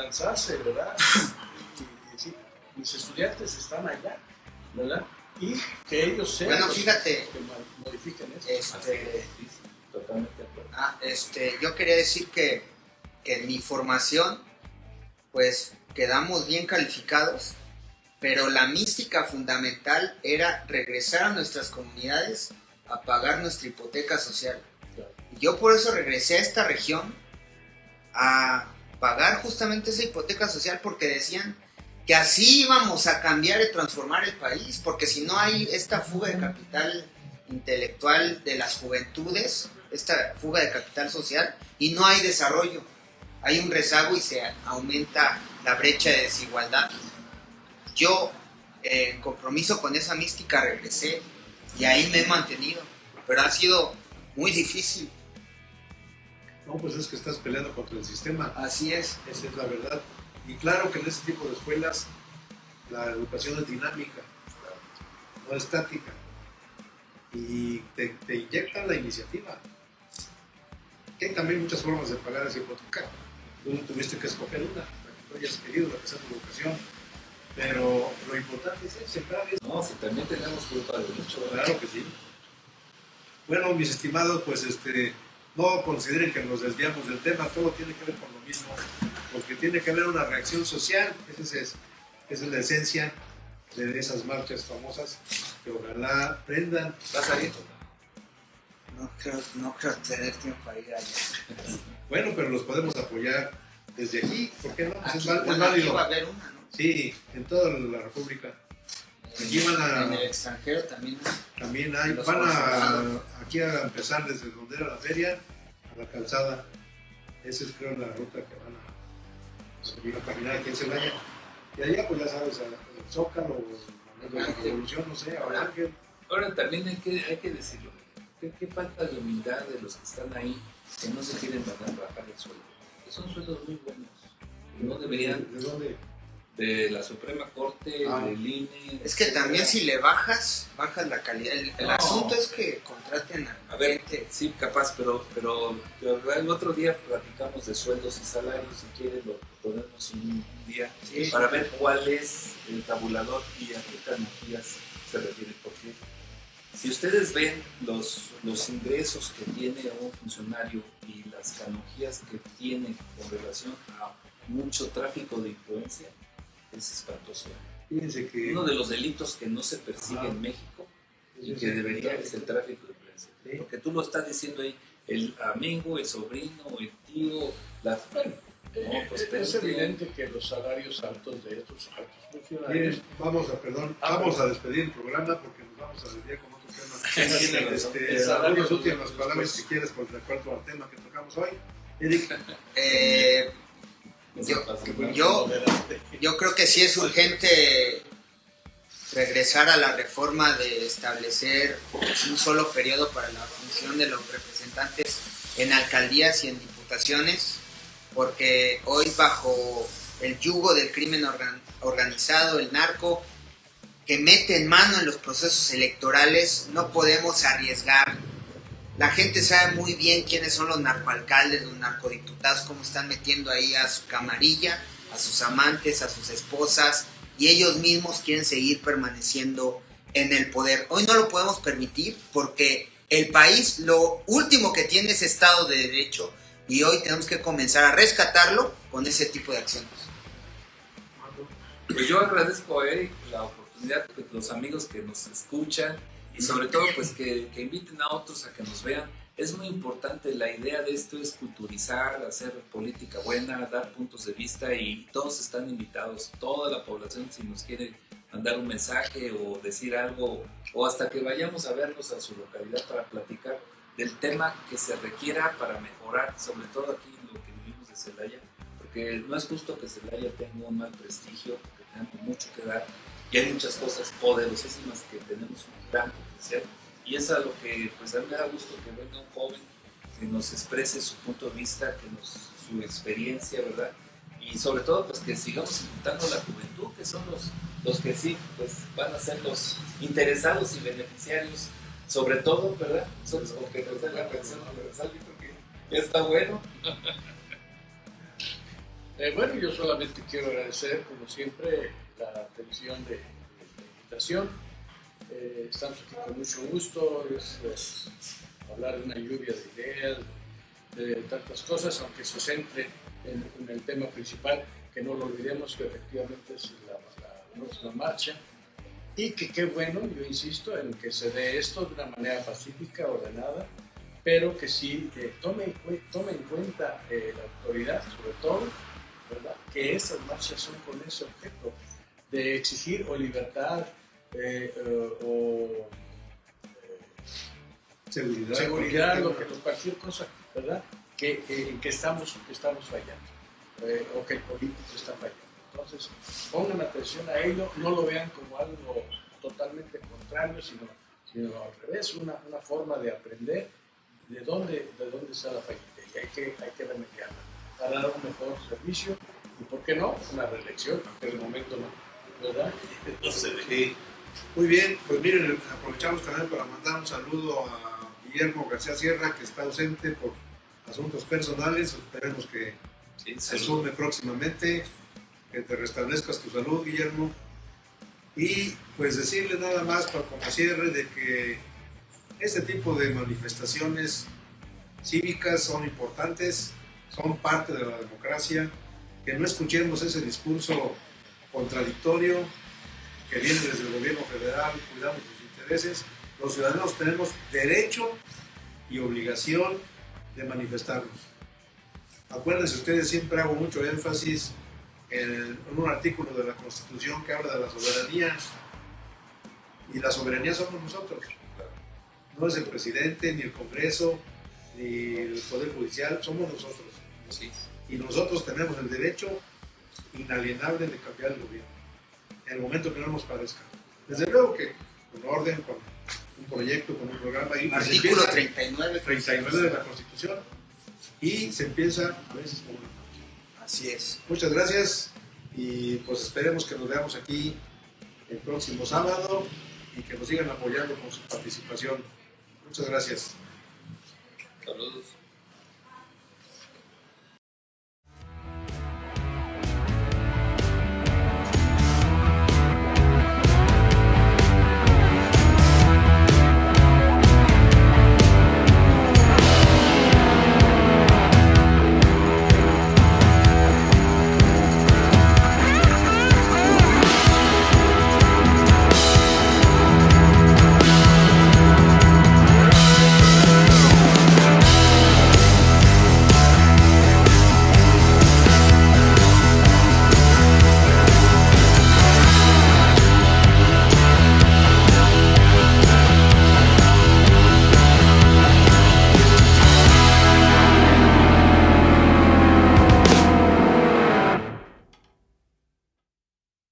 lanzarse, ¿verdad? Sí, mis estudiantes están allá, ¿verdad? Y que ellos sean Bueno, los fíjate, que modifiquen eso. Totalmente de acuerdo. Yo quería decir que en mi formación, pues quedamos bien calificados, pero la mística fundamental era regresar a nuestras comunidades a pagar nuestra hipoteca social. Claro. Y yo por eso regresé a esta región a pagar justamente esa hipoteca social, porque decían que así íbamos a cambiar y transformar el país, porque si no hay esta fuga de capital intelectual de las juventudes, esta fuga de capital social, y no hay desarrollo, hay un rezago y se aumenta la brecha de desigualdad. Yo, en compromiso con esa mística, regresé y ahí me he mantenido, pero ha sido muy difícil. No, pues es que estás peleando contra el sistema. Así es. Esa es la verdad. Y claro que en ese tipo de escuelas la educación es dinámica, no estática. Y te inyectan la iniciativa. Que hay también muchas formas de pagar esa hipoteca. Tú tuviste que escoger una, la que tú hayas querido, la que sea tu vocación. Pero lo importante es sembrar eso. No, si también tenemos culpa de mucho, ¿verdad? Claro que sí. Bueno, mis estimados, pues no consideren que nos desviamos del tema, todo tiene que ver con lo mismo, porque tiene que haber una reacción social, esa es la esencia de esas marchas famosas, que ojalá aprendan. ¿Va saliendo? No creo tener tiempo para ir allá. Bueno, pero los podemos apoyar desde aquí, ¿por qué no? Pues Aquí, es aquí válido. va a haber una, ¿no? Sí, en toda la República. Aquí van En el extranjero también. también hay, Los van consulados. aquí a empezar desde donde era la feria, a la calzada. Esa es creo la ruta que van a caminar aquí en Celaya. Y allá pues ya sabes, el Zócalo, la Revolución, no sé, ahora Ángel. Ahora también hay que decirlo. ¿Qué falta de humildad de los que están ahí, que no se quieren bajar el sueldo? Que son sueldos muy buenos. Que no deberían. ¿De dónde? De la Suprema Corte, del INE. Es que también si le bajas la calidad. El No. asunto es que contraten A ver, gente. sí, capaz, pero el otro día platicamos de sueldos y salarios, si quieren lo ponemos un día, Sí. para ver cuál es el tabulador y a qué tecnologías se refiere, porque si ustedes ven los ingresos que tiene un funcionario y las canonjías que tiene con relación a mucho tráfico de influencia, es espantoso. Fíjense que Uno de los delitos que no se persigue en México y que debería es el tráfico de influencia. Sí. Porque tú lo estás diciendo ahí, el amigo, el sobrino, el tío, bueno, no, pues Es evidente que los salarios altos de estos altos funcionarios. miren, vamos a despedir el programa porque nos vamos a desviar con otro tema. tiene razón. El salario Algunas de últimas los palabras jueces. que quieres con respecto al tema que tocamos hoy. Eric, Yo creo que sí es urgente regresar a la reforma de establecer un solo periodo para la función de los representantes en alcaldías y en diputaciones, porque hoy bajo el yugo del crimen organizado, el narco, que mete en mano en los procesos electorales, no podemos arriesgar. La gente sabe muy bien quiénes son los narcoalcaldes, los narcodiputados, cómo están metiendo ahí a su camarilla, a sus amantes, a sus esposas, y ellos mismos quieren seguir permaneciendo en el poder. Hoy no lo podemos permitir porque el país lo último que tiene es Estado de Derecho y hoy tenemos que comenzar a rescatarlo con ese tipo de acciones. Pues yo agradezco a Eric la oportunidad, de los amigos que nos escuchan y sobre todo pues que inviten a otros a que nos vean. Es muy importante, la idea de esto es culturizar, hacer política buena, dar puntos de vista y todos están invitados, toda la población si nos quiere mandar un mensaje o decir algo o hasta que vayamos a verlos a su localidad para platicar del tema que se requiera para mejorar, sobre todo aquí en lo que vivimos de Celaya, porque no es justo que Celaya tenga un mal prestigio, porque tenemos mucho que dar y hay muchas cosas poderosísimas que tenemos un gran potencial. Y es a lo que pues a mí me da gusto que venga un joven que nos exprese su punto de vista, su experiencia, ¿verdad? Y sobre todo pues que sigamos invitando a la juventud, que son los que sí pues van a ser los interesados y beneficiarios, sobre todo, ¿verdad? Son los que nos dan la pensión universal, yo creo que ya está bueno. Bueno, yo solamente quiero agradecer, como siempre, la atención de la invitación. Estamos aquí con mucho gusto, es hablar de una lluvia de ideas, de tantas cosas, aunque se centre en el tema principal, que no lo olvidemos, que efectivamente es la próxima marcha, y que qué bueno, yo insisto, en que se dé esto de una manera pacífica, ordenada, pero que sí tome en cuenta la autoridad, sobre todo, ¿verdad?, que esas marchas son con ese objeto de exigir o libertad o seguridad, cualquier cosa, ¿verdad?, en que estamos fallando, o que el político está fallando. Entonces, pongan atención a ello, no lo vean como algo totalmente contrario, sino al revés, una forma de aprender de dónde está la fallita, y hay que remediarla para dar un mejor servicio, y por qué no, una reelección, aunque en el momento no, ¿verdad? Entonces, sí. Muy bien, pues miren, aprovechamos también para mandar un saludo a Guillermo García Sierra, que está ausente por asuntos personales. Esperemos que se sume próximamente, que te restablezcas tu salud, Guillermo. Y pues decirle nada más para como cierre de que este tipo de manifestaciones cívicas son importantes, son parte de la democracia, que no escuchemos ese discurso contradictorio que viene desde el gobierno federal, cuidamos sus intereses. Los ciudadanos tenemos derecho y obligación de manifestarnos. Acuérdense ustedes, siempre hago mucho énfasis en un artículo de la Constitución que habla de la soberanía, y la soberanía somos nosotros, no es el presidente, ni el Congreso, ni el Poder Judicial, somos nosotros. Sí. Y nosotros tenemos el derecho inalienable de cambiar el gobierno en el momento que no nos parezca. Desde luego que con orden, con un proyecto, con un programa. Y artículo 39 de la Constitución, y se empieza a veces con una marcha. Así es. Muchas gracias, y pues esperemos que nos veamos aquí el próximo sábado y que nos sigan apoyando con su participación. Muchas gracias. Saludos.